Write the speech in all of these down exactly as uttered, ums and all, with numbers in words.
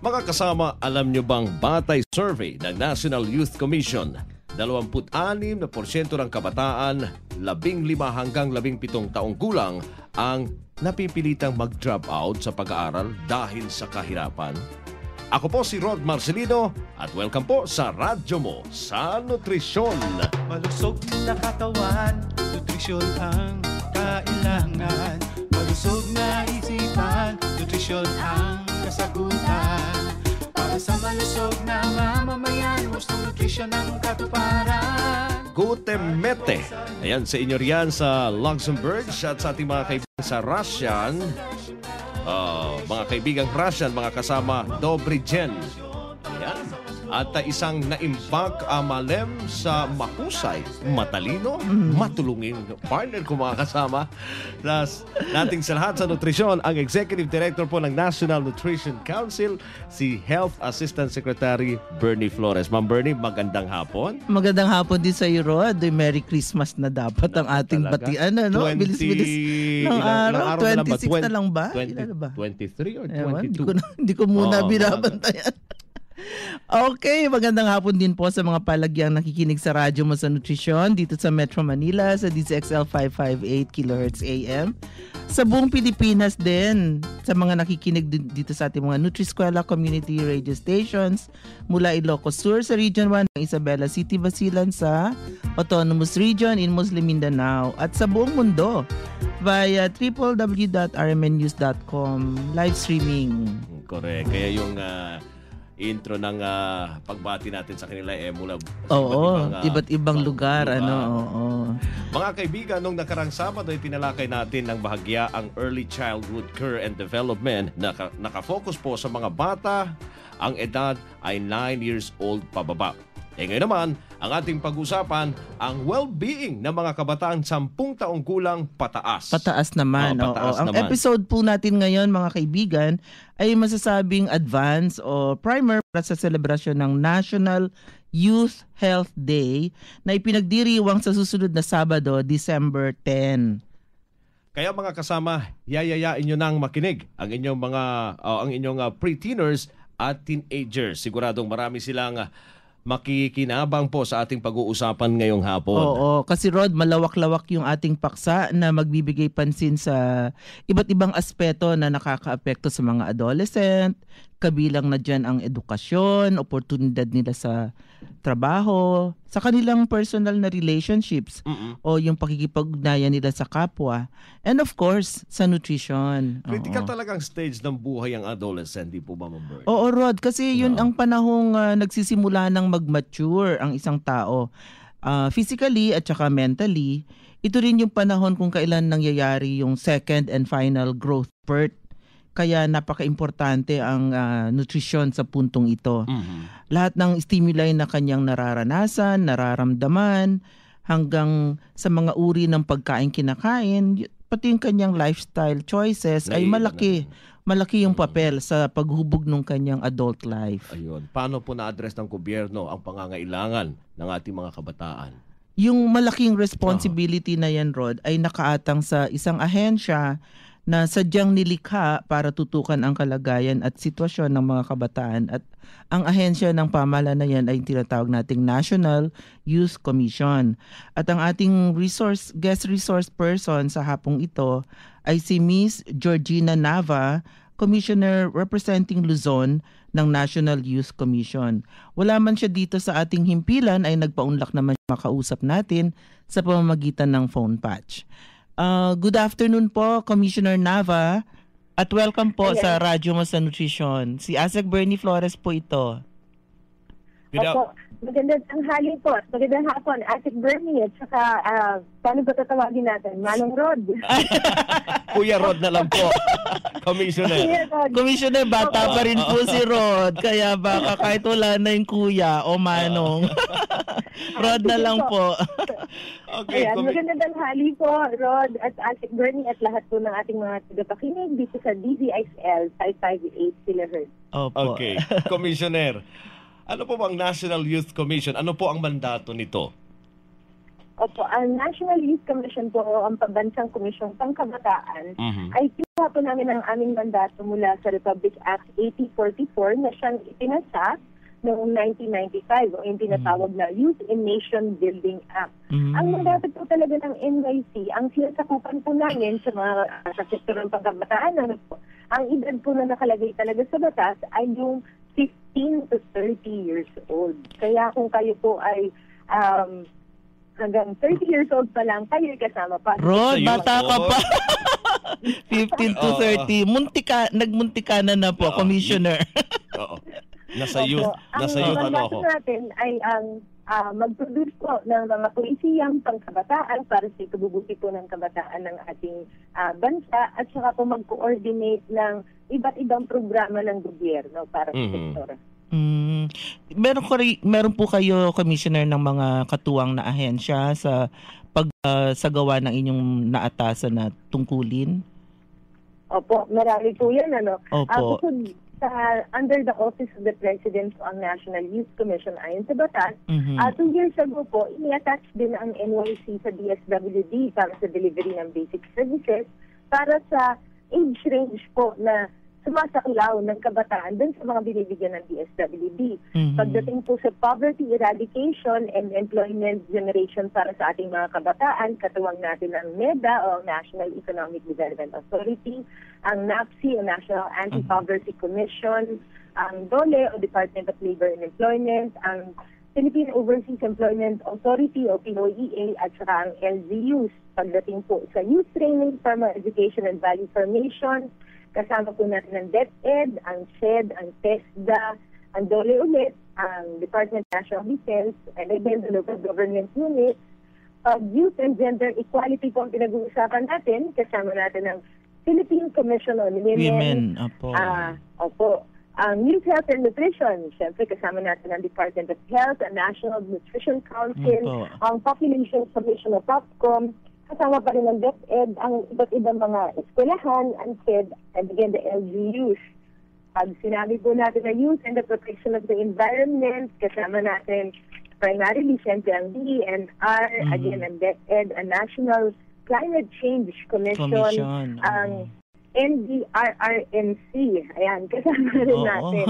Mga kasama, alam nyo bang batay survey ng National Youth Commission, dalawampu't-anim na porsyento ng kabataan, labing lima hanggang labing pitong taong gulang ang napipilitang mag-drop out sa pag-aaral dahil sa kahirapan? Ako po si Rod Marcelino at welcome po sa Radyo mo sa Nutrisyon. Malusog na katawan, nutrisyon ang kailangan. Malusog na isipan, nutrisyon ang kasagutan. Para sa malusog na mamamayan, gusto nutrisyon ang katuparan. Guten Mete. Ayan sa inyo riyan sa Luxembourg at sa ating mga kaibigan sa Russian. Uh, mga kaibigang Russian, mga kasama Dobry Jen. Ayan. At uh, isang naimbak amalem sa mahusay, matalino, matulungin partner ko mga kasama. Plus, nating sa lahat sa nutrisyon, ang Executive Director po ng National Nutrition Council, si Health Assistant Secretary Bernie Flores. Ma'am Bernie, magandang hapon. Magandang hapon din sa iyo, Rod. Merry Christmas na dapat ang ating Talaga? batian. Ano? twenty Bilis-bilis ng araw. twenty-six na lang ba? twenty, Ilan na ba? twenty-three or Ewan, twenty-two? Hindi ko, na, hindi ko muna Oo, binabantayan. Okay, magandang hapon din po sa mga palagyang nakikinig sa radyo mo sa Nutrisyon dito sa Metro Manila sa D Z X L five fifty-eight kilohertz A M. Sa buong Pilipinas din, sa mga nakikinig dito sa ating mga Nutriskwela community radio stations mula Ilocos Sur sa Region one ng Isabela City, Basilan sa Autonomous Region in Muslim Mindanao at sa buong mundo via w w w dot r m n news dot com live streaming. Correct. Kaya yung uh, intro ng uh, pagbati natin sa kanila eh mula Oo, iba't, iba't ibang lugar, lugar. ano, oo. Mga kaibigan, nung nakarang Sabado ay tinalakay natin ng bahagya ang Early Childhood Care and Development. Naka, nakafocus po sa mga bata, ang edad ay nine years old pababa. Eh ngayon naman, ang ating pag-usapan, ang well-being ng mga kabataan sampung taong gulang pataas. Pataas naman. Oh, pataas oo. Ang naman. episode po natin ngayon, mga kaibigan, ay masasabing advance o primer para sa selebrasyon ng National Youth Health Day na ipinagdiriwang sa susunod na Sabado, December tenth. Kaya mga kasama, yayayain nyo nang makinig ang inyong mga uh, ang inyong uh, pre-teeners at teenagers. Siguradong marami silang uh, makikinabang po sa ating pag-uusapan ngayong hapon. Oo, kasi Rod, malawak-lawak yung ating paksa na magbibigay pansin sa iba't ibang aspeto na nakakaapekto sa mga adolescent, kabilang na dyan ang edukasyon, oportunidad nila sa trabaho, sa kanilang personal na relationships, Mm-mm. o yung pakikipag-ugnayan nila sa kapwa, and of course, sa nutrition. Critical Oo. talagang stage ng buhay ang adolescent, di po ba, Ma'am Bernie? Oo, Rod, kasi yun Oo. ang panahong uh, nagsisimula ng mag-mature ang isang tao. Uh, physically at saka mentally, ito rin yung panahon kung kailan nangyayari yung second and final growth spurt. Kaya napaka-importante ang uh, nutrisyon sa puntong ito. Mm-hmm. Lahat ng stimuli na kanyang nararanasan, nararamdaman, hanggang sa mga uri ng pagkain kinakain, y- pati yung kanyang lifestyle choices ay Naiilan malaki. natin. Malaki yung papel sa paghubog ng kanyang adult life. Ayun. Paano po na-address ng gobyerno ang pangangailangan ng ating mga kabataan? Yung malaking responsibility na yan, Rod, ay nakaatang sa isang ahensya na sadyang nilikha para tutukan ang kalagayan at sitwasyon ng mga kabataan. At ang ahensya ng pamahalaan na yan ay tinatawag nating National Youth Commission. At ang ating resource guest resource person sa hapong ito ay si Miss Georgina Nava, Commissioner representing Luzon ng National Youth Commission. Wala man siya dito sa ating himpilan ay nagpaunlak naman siya makausap natin sa pamamagitan ng phone patch. Uh, good afternoon po, Commissioner Nava, at welcome po Ayan. sa Radyo mo sa Nutrisyon. Si Asek Bernie Flores po ito. Good Opo, magandang tanghali po. Magandang hapon, Asik Bernie, at saka, uh, paano ba tatawagin natin? Manong Rod. Kuya Rod na lang po. Commissioner. Kuya Rod. Commissioner, bata pa rin po si Rod, kaya baka kahit wala na yung kuya o manong. Rod na lang po. Okay, Ayan, Commi- magandang tanghali po, Rod at Asik Bernie at lahat po ng ating mga tagapakinig dito sa D Z X L five fifty-eight kilohertz. Opo. Okay, Commissioner. Ano po bang National Youth Commission? Ano po ang mandato nito? Opo, ang National Youth Commission po o ang Pambansang Komisyong Pangkabataan Mhm. ay kinuha po namin ang aming mandato mula sa Republic Act eighty forty-four na siyang ipinasa noong nineteen ninety-five o yung tinatawag na Youth in Nation Building Act. Mm. Ang mandato po talaga ng N Y C, ang sinasakupan po namin sa mga uh, sa sektor ng pangkabataan, ano po, ang edad po na nakalagay talaga sa batas ay yung fifteen to thirty years old. Kaya kung kayo po ay um, hanggang thirty years old pa lang, kayo kasama pa. Rod, Sa bata ka youth, pa. fifteen to Oo. thirty. Muntika, nagmuntika na po, Oo. Commissioner. Oo. Nasa Opo. youth, nasa ang youth ano mandato ako. natin ay ang ah, mag-produce po ng mga polisiyang pangkabataan para sa ikabubuti po ng kabataan ng ating ah, bansa at saka po mag-coordinate ng iba't ibang programa ng gobyerno para sa Mhm. sektor. Mm. Meron ko ri- meron po kayo, Commissioner, ng mga katuwang na ahensya sa pag ah, sa gawa ng inyong naatasan na tungkulin? Opo, marami po yan. Ano? Opo. Ah, bukod sa under the Office of the President ang National Youth Commission ayon sa batas, Mhm. Ah, two years ago po, ini-attach din ang N Y C sa D S W D para sa delivery ng basic services para sa age range po na sumasaklaw ng kabataan dun sa mga binibigyan ng D S W D. Mhm. Pagdating po sa poverty eradication and employment generation para sa ating mga kabataan, katuwang natin ang NEDA o National Economic Development Authority, ang NAPSI o National Anti-Poverty Commission, ang DOLE o Department of Labor and Employment, ang Philippine Overseas Employment Authority o P O E A at saka ang L G Us. Pagdating po sa youth training, formal education and value formation, kasama po natin ang DepEd, ang S E D, ang TESDA, ang DOLE ulit, ang Department of National Defense, and again, the local government units. Pag youth and gender equality po ang pinag-uusapan natin, kasama natin ang Philippine Commission on Women. Women, opo. Ah, opo. Ang Youth Health and Nutrition, siyempre kasama natin ang Department of Health, ang National Nutrition Council, Opo. ang Population Commission of POPCOM, kasama pa rin ang DepEd, ang iba't ibang mga eskwelahan, ang S E D, and again, the L G Us. Pag sinabi po natin na youth and the protection of the environment, kasama natin primarily, siyempre, ang D E N R, Mhm. again, ang DepEd, ang National Climate Change Commission, Commission, ang oo. N D R R M C. Ayan, kasama rin Oo. natin.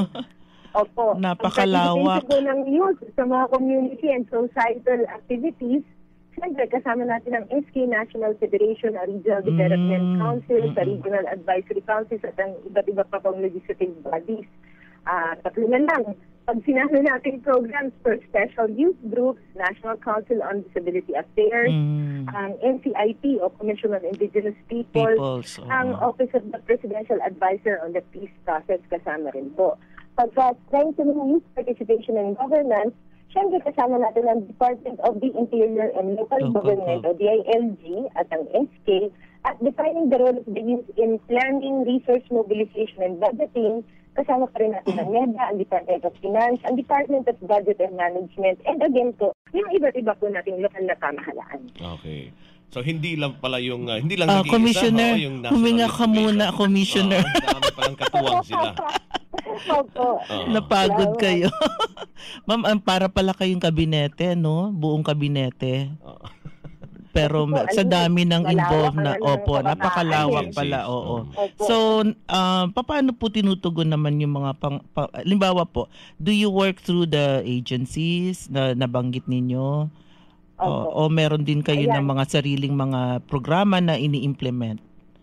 Opo. Napakalawak. Ang participation po ng youth sa mga community and societal activities, siyempre kasama natin ang S K National Federation, ang Regional Mm. Development Council, sa Mm-mm. Regional Advisory Councils at ang iba't iba pa pong legislative bodies. Ah, tatlo na lang. Pag sinabi natin programs for special youth groups, National Council on Disability Affairs, Mm. ang N C I P o Commission on Indigenous People, Peoples, oo. ang Office of the Presidential Advisor on the Peace Process kasama rin po. Pagka strengthening youth participation in governance, siyempre kasama natin ang Department of the Interior and Local Local Government o Gov. D I L G at ang S K at defining the role of the youth in planning, resource mobilization and budgeting. Kasama pa rin natin ang NEDA, ang Department of Finance, ang Department of Budget and Management, and again po, yung iba't iba po nating lokal na pamahalaan. Okay. So hindi lang pala yung uh, hindi lang Ah, nag-iisa, Commissioner, oo, yung National huminga Youth ka muna, Commission. Commissioner. Oo, ang dami palang katuwang sila. Opo. Oo. Napagod Salamat. kayo. Ma'am, ang para pala kayong kabinete, no? Buong kabinete. Oo. Pero Opo, ma- sa ayun, dami ng malawak involved ang na, ano ng opo, kabataan. napakalawak Agencies, pala, oo. oo. Opo. So, um, paano po tinutugon naman yung mga pang, pa, limbawa po, do you work through the agencies na nabanggit ninyo? O, Opo. o meron din kayo Ayan. ng mga sariling mga programa na ini-implement?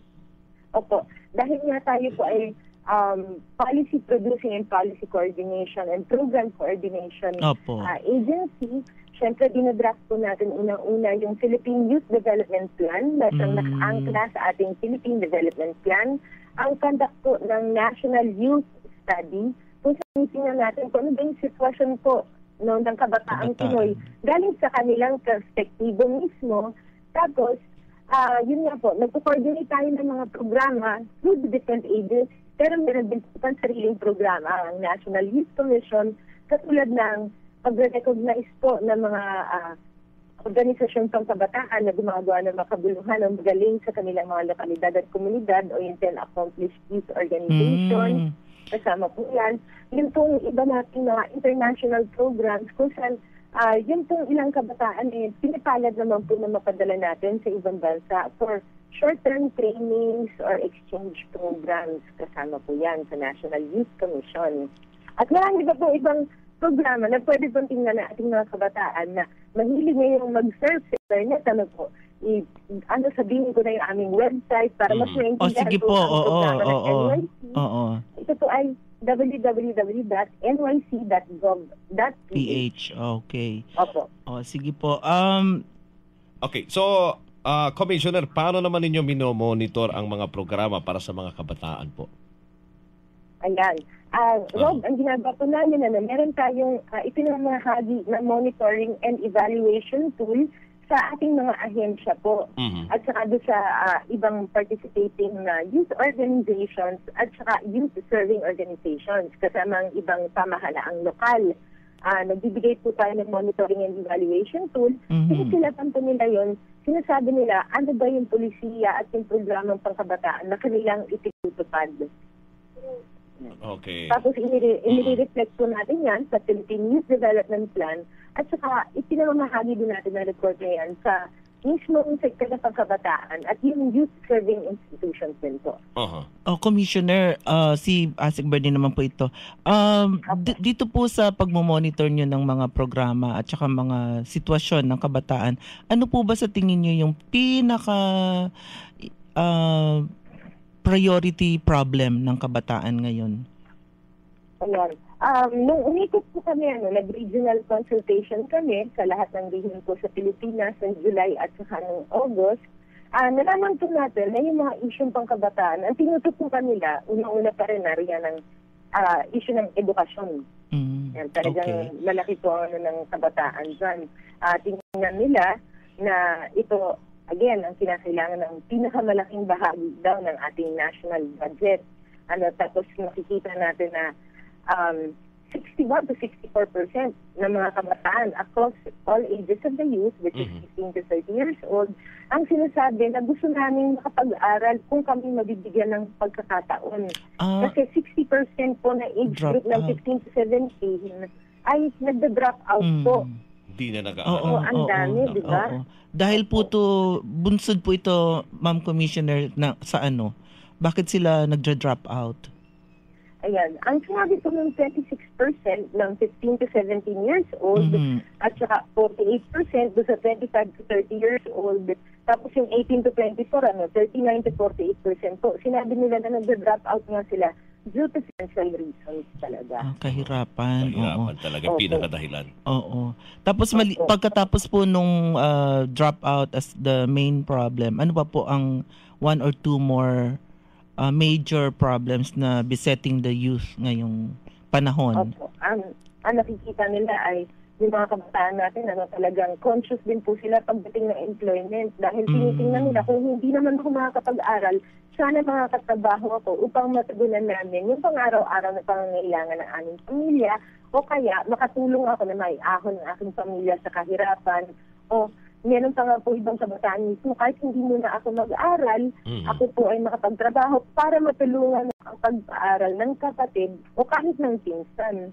Opo. Dahil nga tayo po ay um, policy producing and policy coordination and program coordination Opo. uh, agency, syempre dinadraft po natin unang-una yung Philippine Youth Development Plan na siyang Mm. nakaangkla sa ating Philippine Development Plan. Ang conduct po ng National Youth Study, kung saan tingnan natin kung ano ba yung sitwasyon po no, ng kabataang Kabataan. Pinoy galing sa kanilang perspektibo mismo. Tapos, ah yun nga po, nagpo-coordinate tayo ng mga programa through the different agencies, pero meron din po pang sariling programa ang National Youth Commission, katulad ng pag-recognize po ng mga uh, organisasyon pang kabataan na gumagawa ng makabuluhan ng magaling sa kanilang mga lokalidad at komunidad o yung ten Accomplished Youth Organization. Mm. Kasama po yan. Yun pong iba nating mga international programs kung saan ah yun pong ilang kabataan, eh, pinipalad naman po na mapadala natin sa ibang bansa for short-term trainings or exchange programs. Kasama po yan sa National Youth Commission. At marami pa po ibang programa na pwede pong tingnan na ating mga kabataan na mahilig ngayong mag-surf sa internet. Ano po, I, ano sabihin ko na yung aming website para mas Mm. O maintindihan sige po po, ang oo, programa ng oo. N Y C. Oo. Ito po ay w w w dot n y c dot gov dot p h. P H, okay. Opo. O sige po. Um, Okay, so, ah, Commissioner, paano naman ninyo minomonitor ang mga programa para sa mga kabataan po? Ayan. Uh, Rob, ang ginagawa po namin na meron tayong uh, ipinamahagi na monitoring and evaluation tool sa ating mga ahensya po. Mhm. At saka doon sa ah, ibang participating na youth organizations at saka youth serving organizations kasama ang ibang pamahalaang lokal. Ah, nagbibigay po tayo ng monitoring and evaluation tool. Mhm. Sinisilatan po nila yun. Sinasabi nila ano ba yung polisiya at yung programang pangkabataan na kanilang itinutupad. Okay. Tapos inire- inire-reflect po natin yan sa Philippine Youth Development Plan at saka ipinamamahagi din natin ang report na yan sa mismong sektor ng pangkabataan at yung youth serving institutions din po. Uh-huh. oh, Commissioner, uh, si Asik Bernie naman po ito. Um, d- dito po sa pagmomonitor nyo ng mga programa at saka mga sitwasyon ng kabataan, ano po ba sa tingin nyo yung pinaka uh, priority problem ng kabataan ngayon? Ayan. Um, nung umikot po kami, ano, nag-regional consultation kami sa lahat ng region po sa Pilipinas ng July at saka ng August, uh, nalaman po natin na yung mga issue pang kabataan, ang tinututukan nila, unang-una pa rin nariyan ng uh, issue ng edukasyon. Mm, Yan, talagang okay. malaki po ang ano, ng kabataan dyan. Uh, tingnan nila na ito, again, ang kinakailangan ng pinakamalaking bahagi daw ng ating national budget. Ano, tapos makikita natin na um, sixty-one to sixty-four percent ng mga kabataan across all ages of the youth, which is Mhm. fifteen to thirty years old, ang sinasabi na gusto namin makapag-aral kung kami mabibigyan ng pagkakataon. Ah, Kasi sixty percent po na age Drop group ng out. fifteen to seventeen ay nagda-drop out mm. po. Hindi na Oo, nag-aaral. ang oo, dami, di ba? oo. Dahil po to, bunsod po ito, Ma'am Commissioner, na, sa ano? Bakit sila nagdra-drop out? Ayan. Ang sinabi po ng twenty-six percent ng fifteen to seventeen years old Mhm. at saka forty-eight percent do sa twenty-five to thirty years old. Tapos yung eighteen to twenty-four, ano, thirty-nine to forty-eight percent po. Sinabi nila na nag-drop out nga sila due to financial reasons talaga. Ah, kahirapan. Oo. Kahirapan talaga, Opo. pinakadahilan. Oo. Tapos mali, Opo. pagkatapos po nung uh, drop out as the main problem, ano pa po ang one or two more uh, major problems na besetting the youth ngayong panahon? Opo. Ang, ang nakikita nila ay yung mga kabataan natin, ano, talagang conscious din po sila pagdating ng employment dahil Mm. tinitingnan nila kung hindi naman ako makakapag-aral, sana makakatrabaho ako upang matugunan namin yung pang-araw-araw na pangangailangan ng aming pamilya o kaya makatulong ako na maiahon ng aking pamilya sa kahirapan o meron pa nga po ibang kabataan mismo kahit hindi muna ako mag-aral, Mhm. ako po ay makapagtrabaho para matulungan ang pag-aaral ng kapatid o kahit ng pinsan.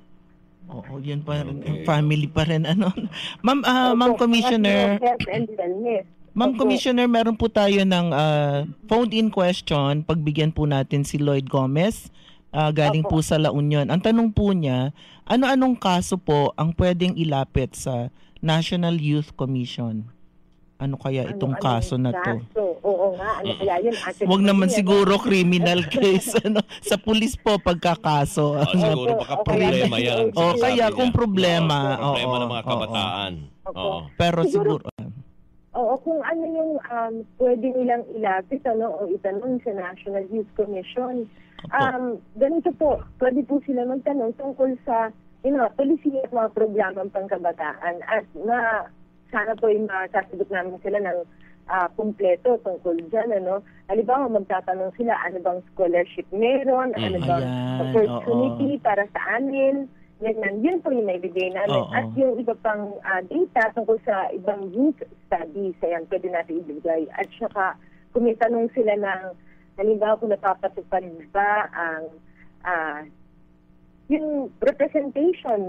Oo, yan pa rin. Okay. Family pa rin. Ano? Ma'am, ah, Ma'am Opo, Commissioner, health and wellness. Ma'am Opo. Commissioner, meron po tayo ng ah, phoned-in question. Pagbigyan po natin si Lloyd Gomez, ah, galing Opo. po sa La Union. Ang tanong po niya, ano-anong kaso po ang pwedeng ilapit sa National Youth Commission? Ano kaya itong Ano- kaso anong na to? kaso? Oo nga, ano kaya yun? Actually, Huwag naman yun, siguro criminal case. Ano, sa pulis po pagkakaso. Ah, Ano? siguro Opo, baka o kaya- problema yan. ang O sinasabi kaya niya. kung problema, Oo, problema oo, ng mga oo. kabataan. Opo. Oo. Pero Siguro- siguro, Oo, kung ano yung um, pwede nilang ilapit ano, o itanong sa National Youth Commission. Opo. Um, ganito po, pwede po sila magtanong tungkol sa you know, polisiya at mga programang pangkabataan at na sana po yung masasagot namin sila ng ah, kumpleto tungkol dyan. Ano? Halimbawa, magtatanong sila ano bang scholarship meron, ano Mm. bang Ayan, opportunity para sa amin. Ganyan, yun po yung naibigay namin. Oo. At yung iba pang ah, data tungkol sa ibang youth studies, ayan, pwede natin ibigay. At saka, kung may tanong sila ng, halimbawa kung napapatupad ba ang ah, yung representation ng ano,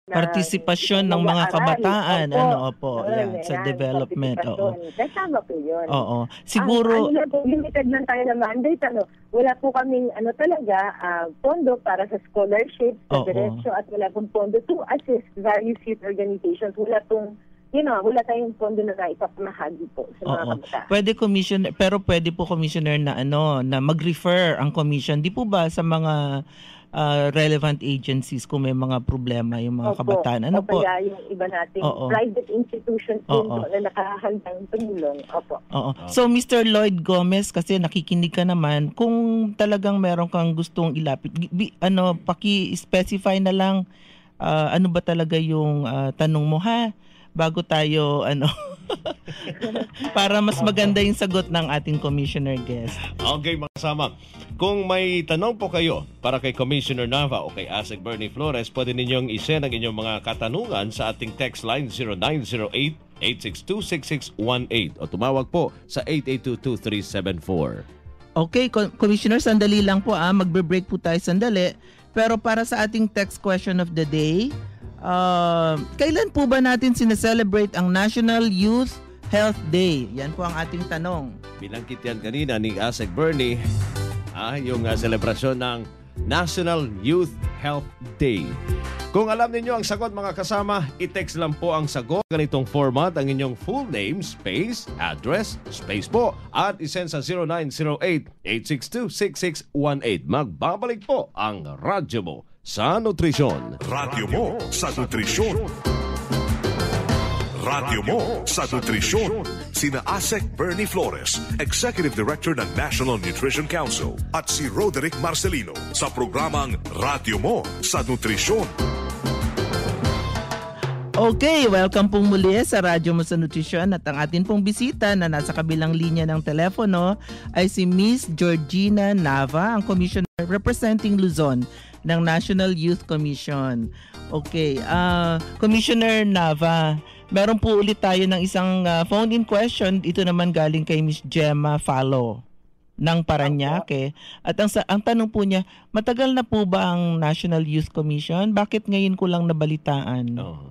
na partisipasyon ng mga mag-aaral. kabataan, Opo. ano, opo, Yun, yan, sa yan, development, oo. partisipasyon. Kasama po yun. Oo. Siguro, Ang, ano lang po, limited lang tayo na mandate, ano, wala po kaming, ano talaga, ah, pondo para sa scholarship, sa Oo. diretsyo, at wala pong pondo to assist various youth organizations. Wala pong, you know, wala tayong pondo na naipapamahagi po sa mga oo. kabataan. Pwede commissioner, pero pwede po commissioner na ano, na mag-refer ang commission, di po ba sa mga ah, relevant agencies kung may mga problema yung mga Opo. kabataan? Ano O po? kaya yung iba nating Oo. private institutions din Oo. po na nakahandang tumulong. Opo. Oo. So Mister Lloyd Gomez, kasi nakikinig ka naman, kung talagang meron kang gustong ilapit, bi- ano, paki-specify na lang ah, ano ba talaga yung ah, tanong mo, ha? Bago tayo ano para mas maganda yung sagot ng ating commissioner guest. Okay, mga kasama. Kung may tanong po kayo para kay Commissioner Nava o kay Asik Bernie Flores, pwede ninyong i-send ang inyong mga katanungan sa ating text line zero nine zero eight, eight six two, six six one eight o tumawag po sa eight eight two, two three seven four. Okay, Co- Commissioner, sandali lang po ah, magbe-break po tayo sandali. Pero para sa ating text question of the day, uh, kailan po ba natin sineselebrate ang National Youth Health Day? Yan po ang ating tanong. Binangkit yan kanina ni Asik Bernie, ah, yung uh, selebrasyon ng National Youth Health Day. Kung alam ninyo ang sagot, mga kasama, i-text lang po ang sagot. Ganitong format, ang inyong full name, space, address, space po, at isend sa zero nine zero eight, eight six two, six six one eight. Magbabalik po ang radyo mo sa Nutrisyon. Radyo mo sa Nutrisyon. Radyo mo sa Nutrisyon. Sina Asek Bernie Flores, Executive Director ng National Nutrition Council, at si Roderick Marcelino sa programang Radyo mo sa Nutrisyon. Okay, welcome pong muli sa Radyo mo sa Nutrisyon, at ang atin pong bisita na nasa kabilang linya ng telepono ay si Miss Georgina Nava, ang Commissioner representing Luzon ng National Youth Commission. Okay, uh, Commissioner Nava, meron po ulit tayo ng isang uh, phone-in question. Ito naman galing kay Miss Gemma Falo ng Paranaque. At ang, ang tanong po niya, matagal na po ba ang National Youth Commission? Bakit ngayon ko lang nabalitaan? Oh.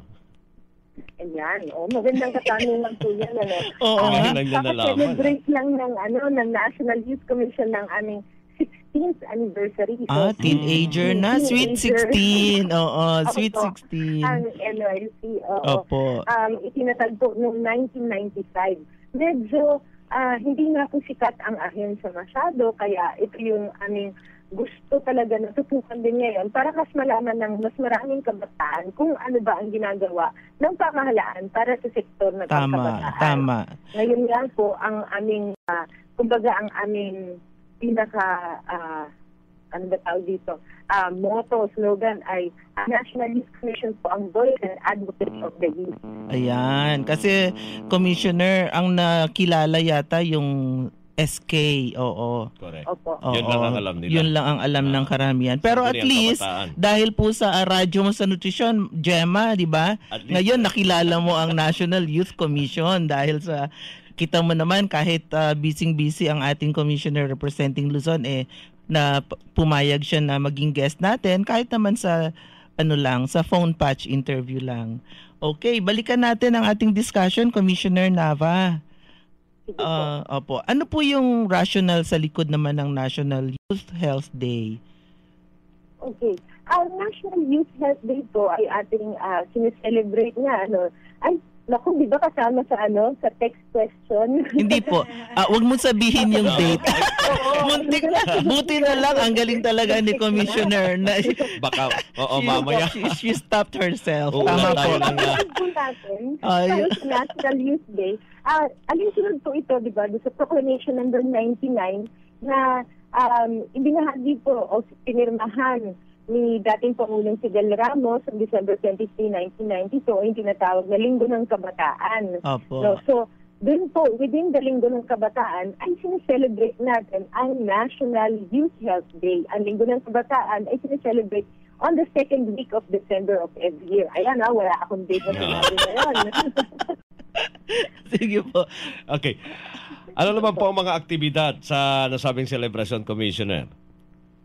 Ayan, oh, magandang katanungan po yan. Ano? Oo Ah, nga. Lang niya nalaman. Celebrate lang ng, ano, ng National Youth Commission ng aming sixteenth anniversary. So, Ah, teenager na. Sweet Teenager. sixteen. Oo, sweet Opo. sixteen. Ang N Y C, oo. Opo. Um, itinatag po noong nineteen ninety-five. Medyo ah, hindi nga po sikat ang ahensya masyado, kaya ito yung aming gusto talaga na tutukan din ngayon para mas malaman ng mas maraming kabataan kung ano ba ang ginagawa ng pamahalaan para sa sektor ng Tama, kabataan. tama. Ngayon nga po, ang aming, uh, kumbaga ang aming pinaka, uh, ano ba tawag dito, uh, motto, slogan ay National Youth Commission po ang voice and advocate of the youth. Ayan. Kasi, Commissioner, ang nakilala yata yung S K, oo. Correct. Opo. Oo. Yun lang ang alam nila. Yun lang ang alam ng karamihan. Pero at Sandali ang least, kabataan. dahil po sa uh, radyo mo sa Nutrisyon, Gemma, di ba? At least- Ngayon, nakilala mo ang National Youth Commission dahil sa, kita mo naman, kahit uh, busy-busy ang ating Commissioner representing Luzon, eh, na p- pumayag siya na maging guest natin, kahit naman sa, ano lang, sa phone patch interview lang. Okay, balikan natin ang ating discussion, Commissioner Nava. Sige po. Ah, opo. Ano po yung rationale sa likod naman ng National Youth Health Day? Okay. Ang National Youth Health Day po ay ating uh, sineselebrate nga, ano, ay, naku, di ba kasama sa, ano, sa text question? Hindi po. Ah, wag mo sabihin yung date. Muntik na. Buti na lang. Ang galing talaga ni Commissioner na Baka, oo, she, mamaya. she, she stopped herself. Oo, Tama wala po. tayo ng, uh, po natin, Ay. sa National Youth Day, ah, alinsunod po ito, di ba, doon sa Proclamation number ninety-nine na um, ibinahagi po o pinirmahan ni dating Pangulong Fidel Ramos on December twenty-third, nineteen ninety-two, yung tinatawag na Linggo ng Kabataan. Opo. No, so, dun po, within the Linggo ng Kabataan, ay sineselebrate natin ang National Youth Health Day. Ang Linggo ng Kabataan ay sineselebrate on the second week of December of every year. Ayan ah, wala akong date na sinabi na yun. Sige po. Okay. Ano naman po ang mga aktibidad sa nasabing celebration, Commissioner?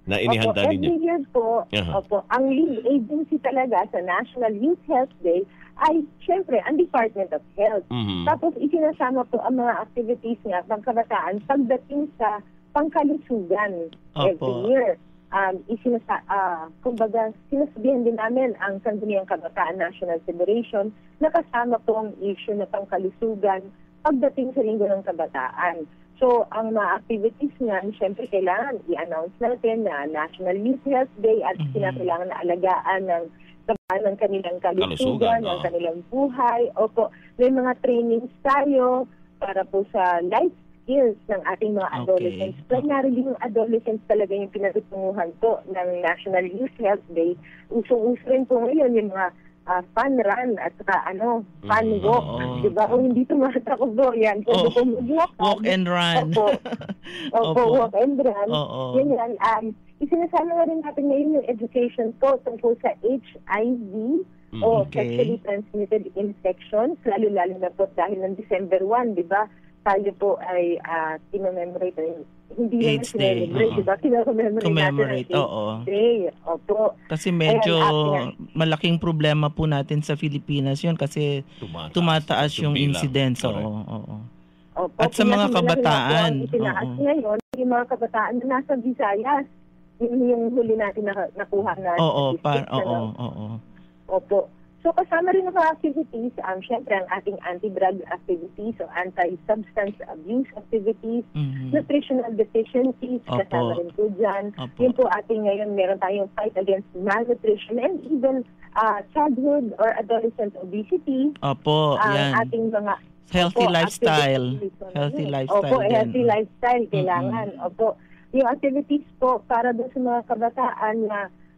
na inihanda Opo, ninyo? every year po, Aha. opo, ang lead agency talaga sa National Youth Health Day ay syempre ang Department of Health. Mhm. Tapos isinasama po ang mga activities nga pangkabataan pagdating sa pangkalusugan every Opo. year. Um, isinasa, uh, kumbaga, sinasabihan din namin ang Sangguniang Kabataan National Federation na kasama po ang issue na pangkalusugan pagdating sa Linggo ng Kabataan. So, ang mga activities nga, siyempre kailangan i-announce natin na National Youth Health Day at Mhm. kinakailangan na alagaan ng kabataan ng kanilang kalusugan, Kalusugan, ng oo. kanilang buhay. Opo, may mga trainings tayo para po sa life skills ng ating mga Okay. adolescents. Primarily yung adolescents talaga yung pinatutunguhan po ng National Youth Health Day. Usong-uso rin po ngayon yung mga ah, fun run at saka ano, fun Mhm. walk. Oo. Diba? Kung hindi tumatakbo yan, pwede Oo. po mag-walk. Walk and run. Opo. Opo, Opo. walk and run. Oo. Yan yan. Um, isinasama na rin natin ngayon yung education po tungkol sa H I V o Okay. sexually transmitted infections, lalo-lalo na po dahil ng December first, di ba? Tayo po ay uh, kinommemorate, ay- hindi naman AIDS Day. kinommemorate, Oo. di ba? Kinommemorate Commemorate, natin ang oo. AIDS Day. Opo. Kasi medyo Ayan, ah, malaking problema po natin sa Pilipinas yun kasi Tumataas, tumataas yung bilang. incidence. Correct. Oo, oo. Opo, At sa mga pinakamalaki kabataan, nga po ang itinaas oo. ngayon, yung mga kabataan na nasa Visayas, yun yung huli natin na, nakuha na Oo, par, statistics, oo, ano? oo. Opo. So kasama rin ang mga activities, um, syempre ang ating anti-drug activities o anti-substance abuse activities, Mhm. nutritional deficiencies, Opo. kasama rin po dyan. Opo. Yun po ating ngayon, meron tayong fight against malnutrition and even uh, childhood or adolescent obesity. Opo, Ang yan. ating mga Healthy Opo, lifestyle. activities po Healthy namin. lifestyle Opo, din. healthy lifestyle kailangan. Opo. Yung activities po para doon sa mga kabataan na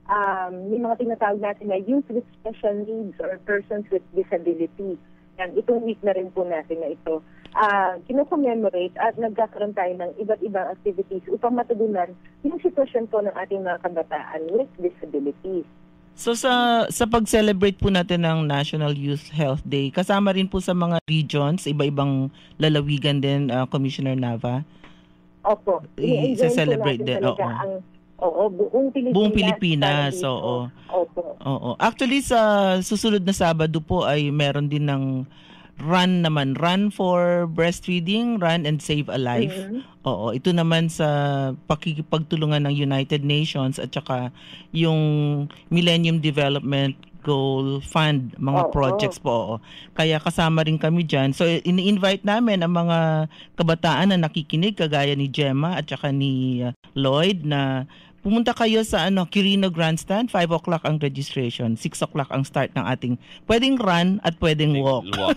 um, yung mga tinatawag natin na youth with special needs or persons with disability. Yan, itong week na rin po natin na ito. Uh, kino-commemorate at nagkakaroon tayo ng iba't ibang activities upang matugunan yung sitwasyon po ng ating mga kabataan with disabilities. So sa sa pag-celebrate po natin ng National Youth Health Day, kasama rin po sa mga regions, iba-ibang lalawigan din, uh, Commissioner Nava. Opo. I- I-enjoy po celebrate natin din, talaga oo. ang Oo, buong Pilipinas. Buong Pilipinas, para dito. oo. Opo. Oo. Actually sa susunod na Sabado po ay meron din ng run naman, run for breastfeeding, run and save a life. Mhm. Oo, ito naman sa pakikipagtulungan ng United Nations at saka yung Millennium Development Goal Fund, mga Oo. projects po. Oo. Kaya kasama rin kami dyan. So ini-invite namin ang mga kabataan na nakikinig kagaya ni Gemma at saka ni uh, Lloyd na pumunta kayo sa ano Quirino Grandstand, five o'clock ang registration, six o'clock ang start ng ating pwedeng run at pwedeng walk. Walk.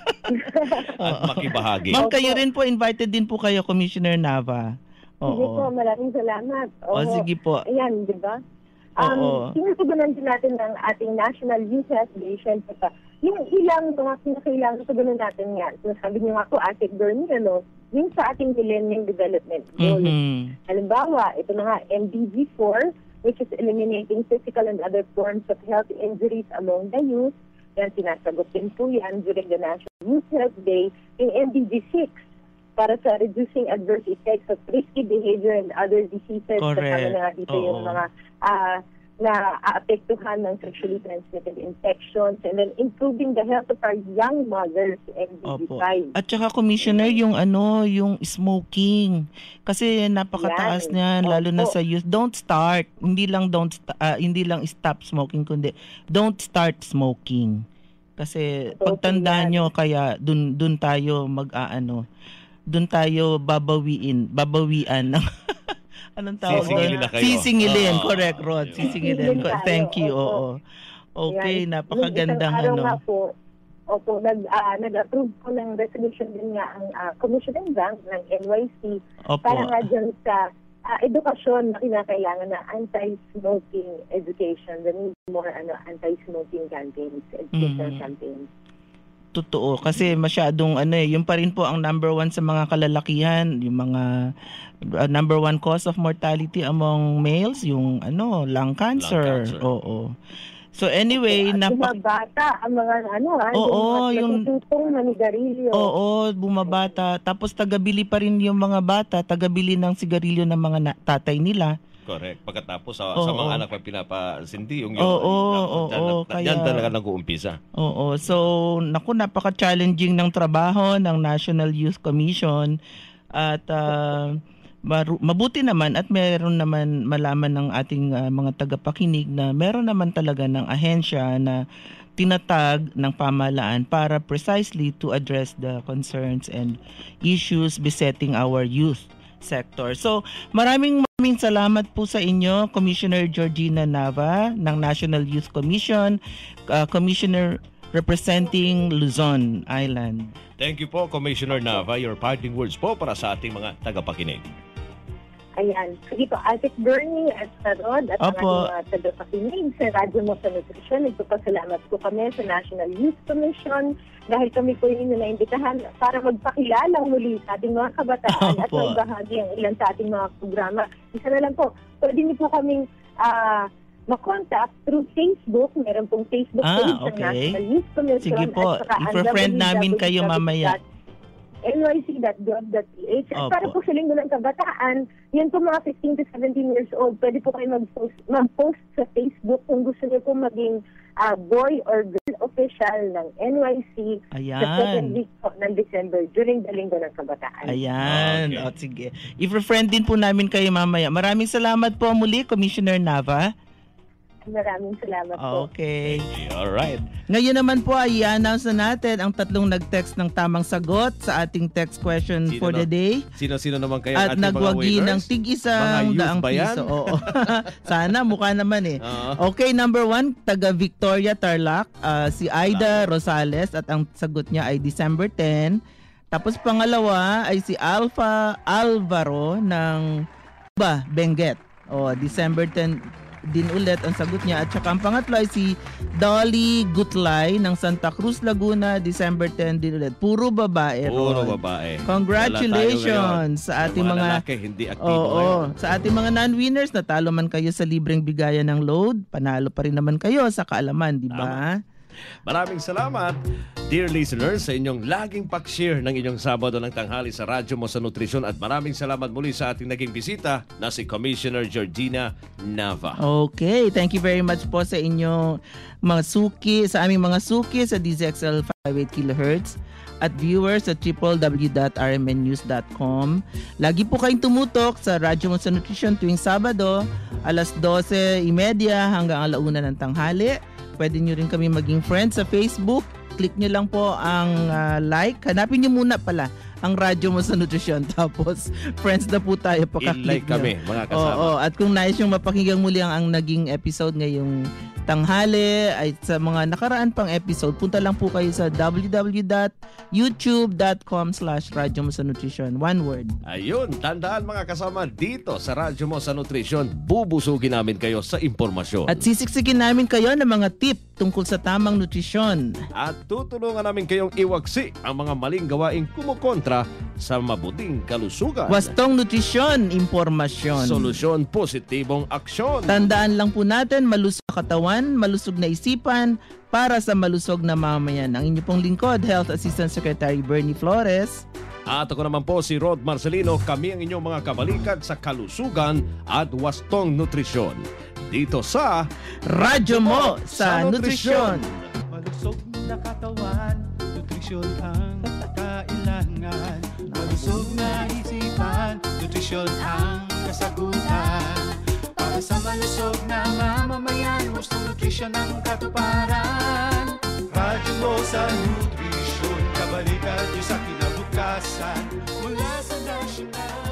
At makibahagi. Ma'am, kayo rin po, invited din po kayo, Commissioner Nava. Sige po, Oo. maraming salamat. O, sige po. Ayan, di ba? Oo. Um, sinusugunan din natin ng ating National Youth Health Day, syempre pa. Yung ilang mga kinakailangan sugunan natin nga, sinasabi niyo nga po, Ate Bernie, ano, yung sa ating Millennium Development Goals. Mhm. Halimbawa, ito na nga, M D G four, which is eliminating physical and other forms of health injuries among the youth. Yan, sinasagot din po yan during the National Youth Health Day. Yung M D G six, para sa reducing adverse effects of risky behavior and other diseases. Correct. Kasama na nga dito yung Oo. mga ah, na aapektuhan ng sexually transmitted infections and then improving the health of our young mothers, M D G Opo. five. At saka Commissioner, yung ano, yung smoking. Kasi napakataas Yan. niyan lalo na Opo. sa youth. Don't start. Hindi lang don't st- ah, hindi lang stop smoking kundi don't start smoking. Kasi Totoo pagtandaan yan. nyo kaya dun dun tayo mag-aano. Dun tayo babawiin, babawian ng anong tawag Sisingilin doon? na kayo. Sisingilin, Ah, correct, Rod. yun. Sisingilin. Sisingilin tayo, Thank you, opo. oo. Okay, Yan. napakagandang Nung isang araw ano. nga po, opo, nag, ah, nag-approve po ng resolution din nga ang uh, Commissioning Bank ng N Y C Opo. para nga dyan sa ah, edukasyon na kinakailangan na anti-smoking education, the need more ano, anti-smoking campaigns, educational Mhm. campaigns. Totoo kasi masyadong ano eh, yung pa rin po ang number one sa mga kalalakihan, yung mga uh, number one cause of mortality among males, yung ano, lung cancer. cancer. Oo. So anyway, At napa- mga bata, ang mga ano, ah, Oo, yung yung- mga natututong manigarilyo. Oo, bumabata. Tapos tagabili pa rin yung mga bata, tagabili ng sigarilyo ng mga na- tatay nila. Correct. Pagkatapos sa, Oo. sa mga anak pa pinapasindi yung Oo, oo, dyan, oo, na- dyan kaya- talaga nag-uumpisa. Oo. So, naku, napaka-challenging ng trabaho ng National Youth Commission at ah, maru- mabuti naman at meron naman malaman ng ating ah, mga tagapakinig na meron naman talaga ng ahensya na tinatag ng pamahalaan para precisely to address the concerns and issues besetting our youth sector. So, maraming maraming salamat po sa inyo, Commissioner Georgina Nava ng National Youth Commission, uh, Commissioner representing Luzon Island. Thank you po, Commissioner Nava. Your parting words po para sa ating mga tagapakinig. Ayan. Sige po, Asik Bernie at sa Rod at ang Opo. ating mga tagapakinig sa Radyo mo sa Nutrisyon. Nagpapasalamat po kami sa National Youth Commission dahil kami po yung naimbitahan para magpakilala muli sa ating mga kabataan at Opo. magbahagi ang ilan sa ating mga programa. Isa na lang po, pwede niyo po kaming ah, makontak through Facebook. Meron pong Facebook Ah, page ng okay. National Youth Commission. Sige po, at saka ang i-friend namin kayo mamaya. N Y C dot gov dot p h. At Opo. para po sa Linggo ng Kabataan, yan po mga fifteen to seventeen years old, pwede po kayo mag-post, mag-post sa Facebook kung gusto niyo po maging ah, boy or girl official ng N Y C sa second Ayan. week po ng December during the Linggo ng Kabataan. Ayan. Okay. O, sige. I-friend din po namin kayo mamaya. Maraming salamat po muli, Commissioner Nava. Maraming salamat po. Okay. All right. Ngayon naman po ay i-announce na natin ang tatlong nag-text ng tamang sagot sa ating text question Sino for na? the day. Sino-sino naman kayo At ating mga nagwagi winners? ng Mga tig-isang youth daang ba yan? piso. Oo. Sana, mukha naman eh. Oo. Okay, number one, taga Victoria, Tarlac, ah, si Aida Rosales at ang sagot niya ay December tenth. Tapos pangalawa ay si Alpha Alvaro ng Ba, Benguet. O, December tenth din ulit ang sagot niya. At saka ang pangatlo ay si Dolly Gutlay ng Santa Cruz, Laguna, December tenth din ulit. Puro babae. Puro Ron. babae. Congratulations Wala tayo ngayon. sa ating Yung mga, lalaki, hindi aktibo Oo, ngayon. sa ating mga non-winners, natalo man kayo sa libreng bigayan ng load, panalo pa rin naman kayo sa kaalaman, di ba? Maraming salamat, dear listeners, sa inyong laging pag-share ng inyong Sabado ng tanghali sa Radyo mo sa Nutrisyon. At maraming salamat muli sa ating naging bisita na si Commissioner Georgina Nava. Okay, thank you very much po sa inyong mga suki, sa aming mga suki sa D Z X L five oh eight kilohertz at viewers sa w w w dot r m n news dot com. Lagi po kayong tumutok sa Radyo mo sa Nutrisyon tuwing Sabado, alas dose thirty hanggang alauna ng tanghali. Pwede nyo rin kami maging friends sa Facebook. Click nyo lang po ang ah, like. Hanapin nyo muna pala ang Radyo mo sa Nutrisyon. Tapos, friends na po tayo. Pakaklik I-like kami, nyo. mga Oo, kasama. oo. At kung nais yung mapakinggan muli ang, ang naging episode ngayong tanghali ay sa mga nakaraan pang episode, punta lang po kayo sa w w w dot youtube dot com slash radyo mo sa nutrisyon. One word. Ayun, tandaan mga kasama, dito sa Radyo mo sa Nutrisyon, bubusugin namin kayo sa impormasyon. At sisiksikin namin kayo ng mga tip tungkol sa tamang nutrisyon. At tutulungan namin kayong iwagsi ang mga maling gawaing kumukontra sa mabuting kalusugan. Wastong nutrisyon, impormasyon. Solusyon, positibong aksyon. Tandaan lang po natin, malusog na katawan, malusog na isipan, para sa malusog na mamayan. Ang inyo pong lingkod, Health Assistant Secretary Bernie Flores. At ako naman po si Rod Marcelino, kami ang inyong mga kabalikat sa kalusugan at wastong nutrisyon. Dito sa Radyo mo sa Nutrisyon. Malusog na katawan, nutrisyon ang kailangan. Malusog na isipan, nutrisyon ang kasagutan. Para sa malusog na mamamayan, gustong nutrisyon ang katuparan. Radyo mo sa Nutrisyon, kabalikat niyo sa kinabukasan. Mula sa nasyonal.